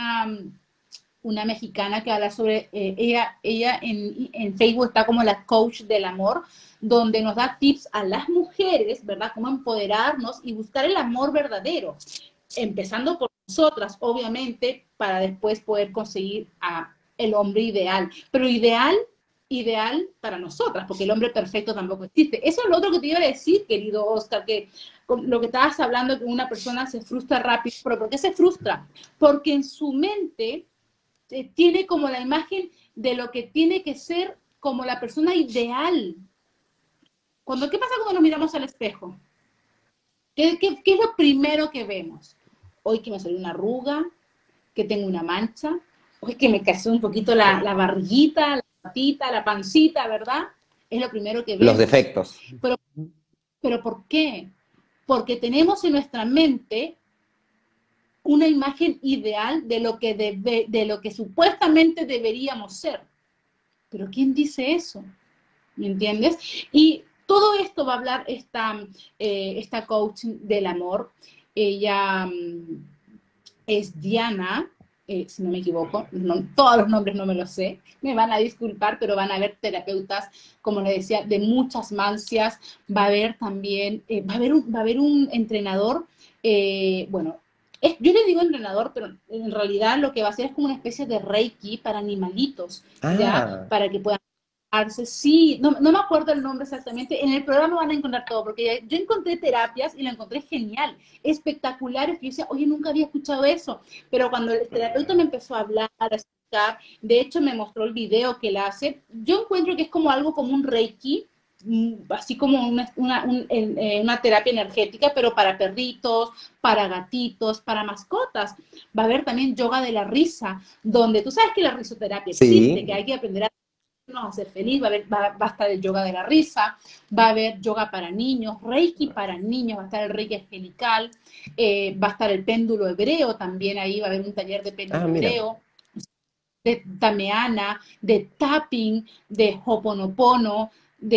una mexicana que habla sobre, ella en Facebook está como la coach del amor, donde nos da tips a las mujeres, ¿verdad? Cómo empoderarnos y buscar el amor verdadero, empezando por nosotras, obviamente, para después poder conseguir a el hombre ideal. Pero ideal ideal para nosotras, porque el hombre perfecto tampoco existe. Eso es lo otro que te iba a decir, querido Oscar, que con lo que estabas hablando, que una persona se frustra rápido, pero ¿por qué se frustra? Porque en su mente tiene como la imagen de lo que tiene que ser como la persona ideal. ¿Qué pasa cuando nos miramos al espejo? ¿Qué es lo primero que vemos? Hoy que me salió una arruga, que tengo una mancha, hoy que me casó un poquito la barriguita, la patita, la pancita, ¿verdad? Es lo primero que Los vemos. defectos. Pero, pero ¿por qué? Porque tenemos en nuestra mente una imagen ideal de lo que supuestamente deberíamos ser. Pero ¿quién dice eso? ¿Me entiendes? Y todo esto va a hablar esta coach del amor. Ella es Diana, si no me equivoco, todos los nombres no me los sé, me van a disculpar, pero van a haber terapeutas, como les decía, de muchas mancias, va a haber también, va a haber un entrenador, bueno, yo le digo entrenador, pero en realidad lo que va a hacer es como una especie de Reiki para animalitos, ¿ya? Ah, Para que puedan. Sí, no me acuerdo el nombre exactamente. En el programa van a encontrar todo, porque yo encontré terapias y lo encontré genial, espectaculares. Yo decía, oye, nunca había escuchado eso. Pero cuando el terapeuta me empezó a hablar, a explicar, de hecho me mostró el video que él hace, yo encuentro que es como algo como un Reiki, así como una terapia energética, pero para perritos, para gatitos, para mascotas. Va a haber también yoga de la risa, donde tú sabes que la risoterapia existe, que sí. hay que aprender a hacer feliz, va a estar el yoga de la risa, va a haber yoga para niños, reiki para niños, va a estar el reiki angelical, va a estar el péndulo hebreo también ahí, va a haber un taller de Ah, péndulo mira. hebreo, de tameana, de tapping, de hoponopono,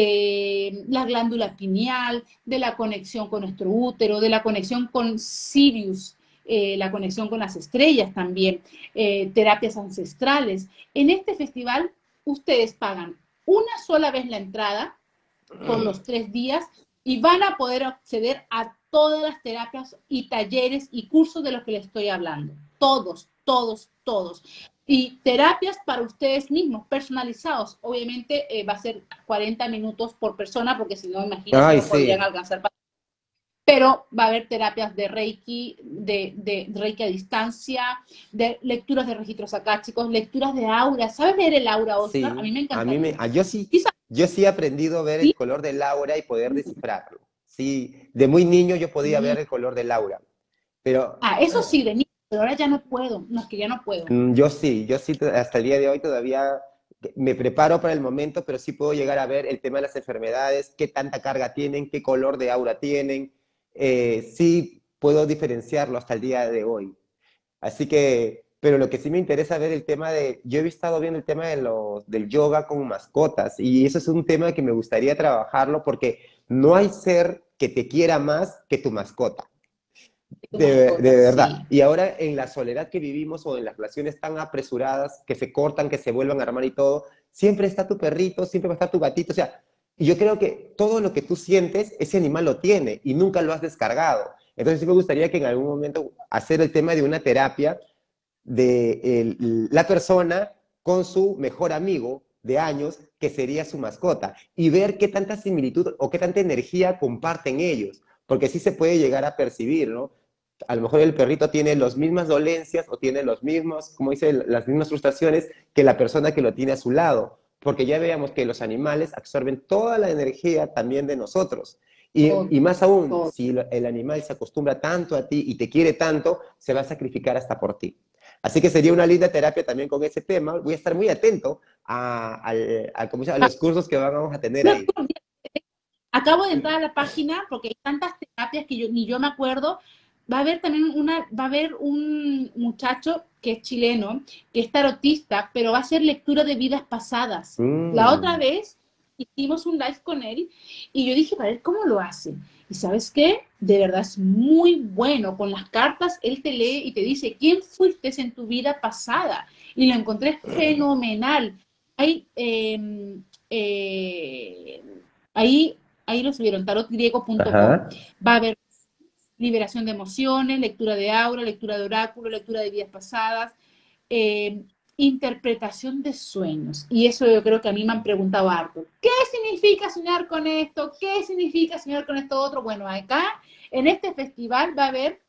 de la glándula pineal, de la conexión con nuestro útero, de la conexión con Sirius, la conexión con las estrellas también, terapias ancestrales. En este festival ustedes pagan una sola vez la entrada por los 3 días y van a poder acceder a todas las terapias y talleres y cursos de los que les estoy hablando. Todos, todos, todos. Y terapias para ustedes mismos, personalizados. Obviamente va a ser 40 minutos por persona, porque si no, imagínense, Ay, no podrían sí. alcanzar. Pero va a haber terapias de Reiki, de Reiki a distancia, de lecturas de registros akáshicos, lecturas de aura. ¿Sabes leer el aura, Oscar? A mí Sí, me a mí me, encantaría. yo sí, ¿Sí sabes? yo sí he aprendido a ver el ¿Sí? color del aura y poder descifrarlo. Sí, de muy niño yo podía Mm. ver el color del aura, pero Eso sí, de niño, pero ahora ya no puedo. No, es que ya no puedo. yo sí, hasta el día de hoy todavía me preparo para el momento, pero sí puedo llegar a ver el tema de las enfermedades, qué tanta carga tienen, qué color de aura tienen. Sí puedo diferenciarlo hasta el día de hoy. Así que, pero lo que sí me interesa ver el tema de, yo he estado viendo el tema del yoga con mascotas y eso es un tema que me gustaría trabajarlo porque no hay ser que te quiera más que tu mascota. De tu De mascota, verdad. sí. Y ahora en la soledad que vivimos o en las relaciones tan apresuradas que se cortan, que se vuelvan a armar y todo, siempre está tu perrito, siempre va a estar tu gatito. O sea, y yo creo que todo lo que tú sientes, ese animal lo tiene y nunca lo has descargado. Entonces sí me gustaría que en algún momento hacer el tema de una terapia de la persona con su mejor amigo de años, que sería su mascota, y ver qué tanta similitud o qué tanta energía comparten ellos, porque sí se puede llegar a percibir, ¿no? A lo mejor el perrito tiene las mismas dolencias o tiene los mismos, como dice, las mismas frustraciones que la persona que lo tiene a su lado, porque ya veamos que los animales absorben toda la energía también de nosotros. Todo, Y más aún, todo. si el animal se acostumbra tanto a ti y te quiere tanto, se va a sacrificar hasta por ti. Así que sería una linda terapia también con ese tema. Voy a estar muy atento ¿cómo se llama? A los cursos que vamos a tener ahí. Acabo de entrar a la página porque hay tantas terapias que ni yo me acuerdo. Va a haber un muchacho que es chileno, que es tarotista, pero va a hacer lectura de vidas pasadas. La otra Mm, vez hicimos un live con él y yo dije, para ver cómo lo hace. Y sabes qué, de verdad es muy bueno. Con las cartas, él te lee y te dice, ¿quién fuiste en tu vida pasada? Y lo encontré fenomenal. Hay, eh, ahí ahí lo subieron, tarotgriego.com. ajá. Va a haber liberación de emociones, lectura de aura, lectura de oráculo, lectura de vidas pasadas. Eh, interpretación de sueños. Y eso yo creo que a mí me han preguntado harto. ¿Qué significa soñar con esto? ¿Qué significa soñar con esto otro? Bueno, acá en este festival va a haber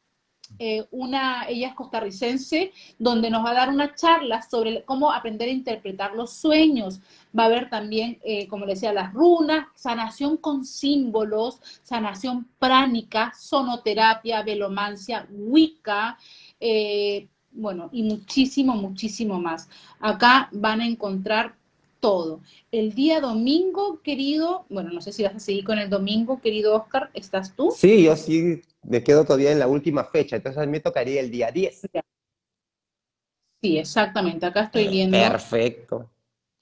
ella es costarricense, donde nos va a dar una charla sobre cómo aprender a interpretar los sueños. Va a haber también, como le decía, las runas, sanación con símbolos, sanación pránica, sonoterapia, velomancia, wicca, bueno, y muchísimo, muchísimo más. Acá van a encontrar todo. El día domingo, querido, bueno, no sé si vas a seguir con el domingo, querido Oscar, ¿estás tú? Sí, yo sí me quedo todavía en la última fecha, entonces a mí me tocaría el día 10. Sí, exactamente, acá estoy viendo Perfecto.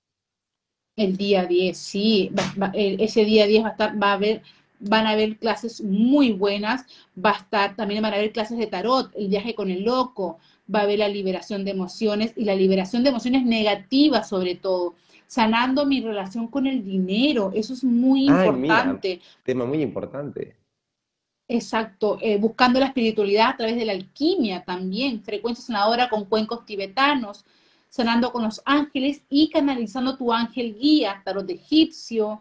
el día 10, sí, ese día 10 va a estar, van a haber clases muy buenas, va a estar, también van a haber clases de tarot, el viaje con el loco, va a haber la liberación de emociones y la liberación de emociones negativas sobre todo, sanando mi relación con el dinero, eso es muy Ay, mira, importante. tema muy importante. Exacto, buscando la espiritualidad a través de la alquimia también, frecuencia sanadora con cuencos tibetanos, sanando con los ángeles y canalizando tu ángel guía, tarot egipcio.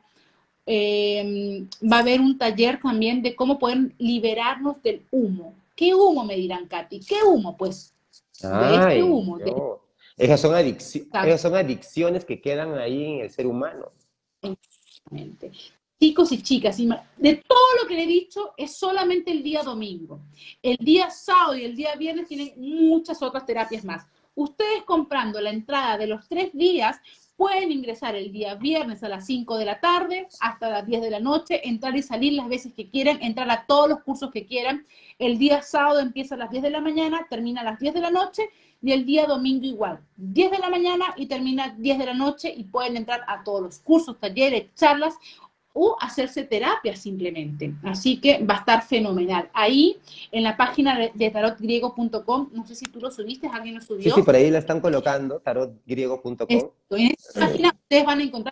Va a haber un taller también de cómo poder liberarnos del humo. ¿Qué humo? Me dirán, Katy. ¿Qué humo? Pues de este Ay, humo. no. Esas son adicciones que quedan ahí en el ser humano. Exactamente. Chicos y chicas, de todo lo que le he dicho es solamente el día domingo. El día sábado y el día viernes tienen muchas otras terapias más. Ustedes comprando la entrada de los 3 días pueden ingresar el día viernes a las 5 de la tarde hasta las 10 de la noche, entrar y salir las veces que quieran, entrar a todos los cursos que quieran. El día sábado empieza a las 10 de la mañana, termina a las 10 de la noche y el día domingo igual, 10 de la mañana y termina 10 de la noche y pueden entrar a todos los cursos, talleres, charlas o hacerse terapia simplemente. Así que va a estar fenomenal. Ahí en la página de tarotgriego.com, no sé si tú lo subiste, alguien lo Sí, sí, subió. por ahí la están colocando, tarotgriego.com. En esta página ustedes van a encontrar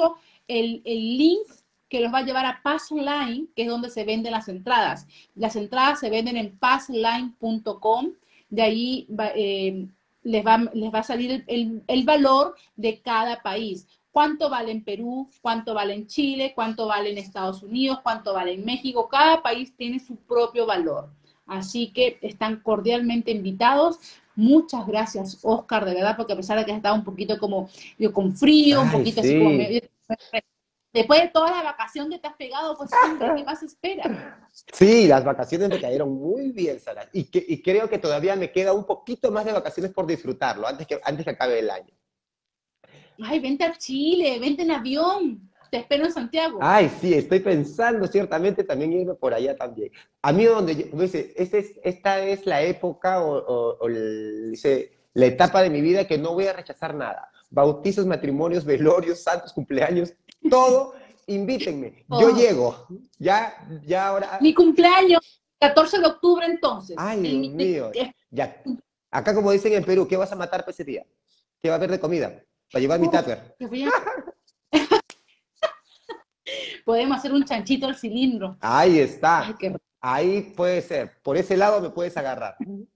el link que los va a llevar a Passline, que es donde se venden las entradas. Las entradas se venden en passline.com, de ahí les va a salir el valor de cada país. ¿Cuánto vale en Perú? ¿Cuánto vale en Chile? ¿Cuánto vale en Estados Unidos? ¿Cuánto vale en México? Cada país tiene su propio valor. Así que están cordialmente invitados. Muchas gracias, Oscar, de verdad, porque a pesar de que has estado un poquito como yo, con frío, un Ay, poquito así como medio... sí. Después de toda la vacación que te has pegado, pues hombre, ¿qué más esperas? Sí, las vacaciones me cayeron muy bien, Sara. Y creo que todavía me queda un poquito más de vacaciones por disfrutarlo antes que acabe el año. Ay, vente a Chile, vente en avión, te espero en Santiago. Ay, sí, estoy pensando ciertamente también irme por allá también. A mí donde como dice, esta es la época la etapa de mi vida que no voy a rechazar nada. Bautizos, matrimonios, velorios, santos, cumpleaños, todo, invítenme. Yo Oh, llego. Ya ahora. mi cumpleaños, 14 de octubre entonces. Ay, Dios mío. Ya. Acá como dicen en Perú, ¿qué vas a matar para ese día? ¿Qué va a haber de comida? Para llevar mi tupper. Podemos hacer un chanchito al cilindro. Ahí Ay, está. qué Ahí puede ser. Por ese lado me puedes agarrar.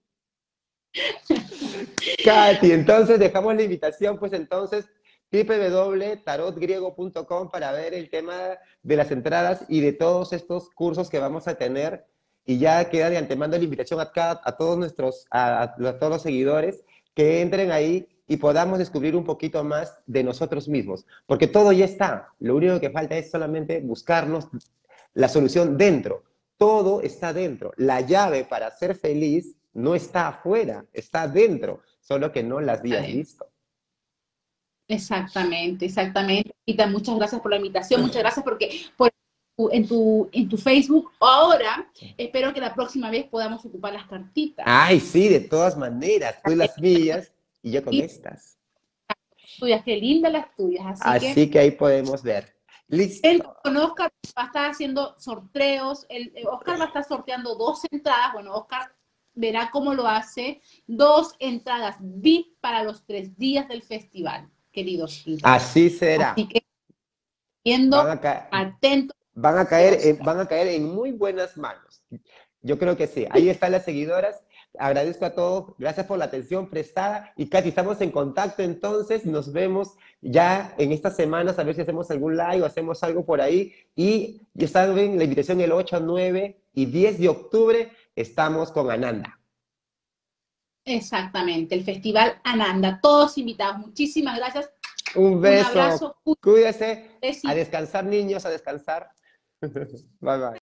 Katy, entonces dejamos la invitación, pues entonces www.tarotgriego.com para ver el tema de las entradas y de todos estos cursos que vamos a tener. Y ya queda de antemano la invitación a todos a todos los seguidores que entren ahí y podamos descubrir un poquito más de nosotros mismos, porque todo ya está. Lo único que falta es solamente buscarnos la solución dentro. Todo está dentro. La llave para ser feliz no está afuera, está dentro, solo que no las habías bien. visto. Exactamente, exactamente. Y muchas gracias por la invitación, muchas gracias porque en tu Facebook ahora espero que la próxima vez podamos ocupar las cartitas. Ay, sí, de todas maneras, tú las mías y yo con Y estas. tuyas, qué lindas las tuyas. Así que Así que ahí podemos ver. Listo. con Oscar va a estar haciendo sorteos. Oscar va a estar sorteando 2 entradas. Bueno, Oscar verá cómo lo hace. 2 entradas VIP para los 3 días del festival, queridos. Así será. Así que Van viendo, a, ca- atentos van a de caer Oscar. van a caer en muy buenas manos. Yo creo que sí. Ahí están las seguidoras. agradezco a todos, gracias por la atención prestada, y Katy, estamos en contacto entonces, nos vemos ya en estas semanas, a ver si hacemos algún live o hacemos algo por ahí, y ya saben, la invitación el 8, 9 y 10 de octubre, estamos con Ananda. Exactamente, el Festival Ananda, todos invitados, muchísimas gracias. Un beso, Un abrazo. cuídese, a Besitos. descansar niños, a descansar. Bye bye.